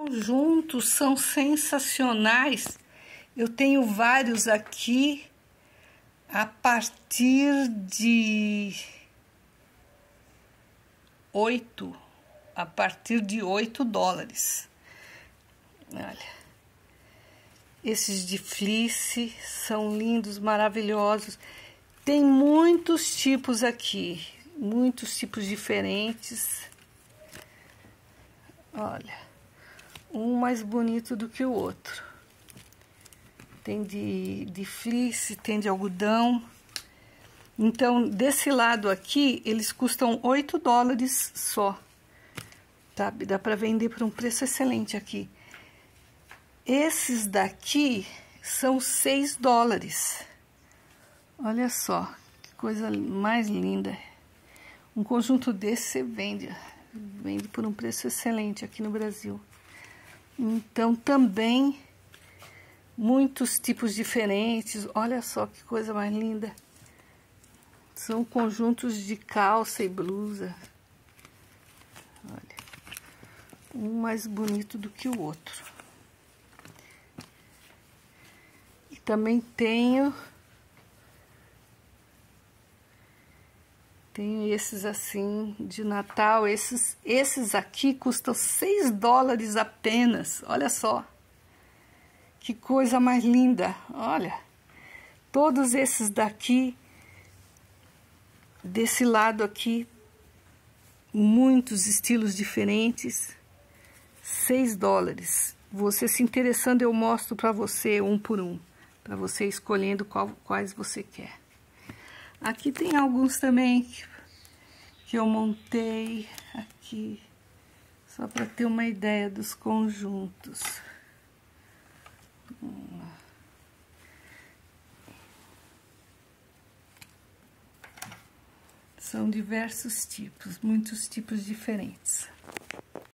Conjuntos são sensacionais. Eu tenho vários aqui a partir de 8 dólares. Olha, esses de fleece são lindos, maravilhosos. Tem muitos tipos aqui, muitos tipos diferentes. Olha, um mais bonito do que o outro. Tem de fleece, tem de algodão. Então, desse lado aqui, eles custam 8 dólares só. Tá? Dá para vender por um preço excelente aqui. Esses daqui são 6 dólares. Olha só, que coisa mais linda. Um conjunto desse você vende por um preço excelente aqui no Brasil. Então, também muitos tipos diferentes. Olha só que coisa mais linda. São conjuntos de calça e blusa. Olha, um mais bonito do que o outro. E também tenho esses assim de Natal. Esses aqui custam 6 dólares apenas. Olha só. Que coisa mais linda. Olha. Todos esses daqui, desse lado aqui, muitos estilos diferentes. 6 dólares. Você se interessando, eu mostro para você um por um. Para você escolhendo quais você quer. Aqui tem alguns também que eu montei aqui, só para ter uma ideia dos conjuntos. São diversos tipos, muitos tipos diferentes.